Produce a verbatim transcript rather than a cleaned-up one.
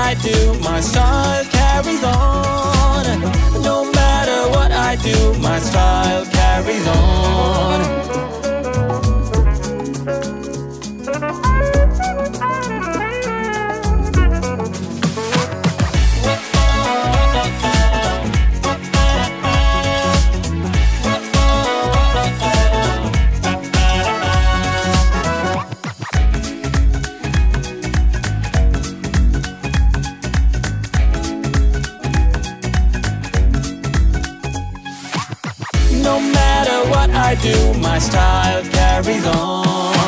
I do, my style carries on. No matter what I do, my style carries on. No matter what I do, my style carries on.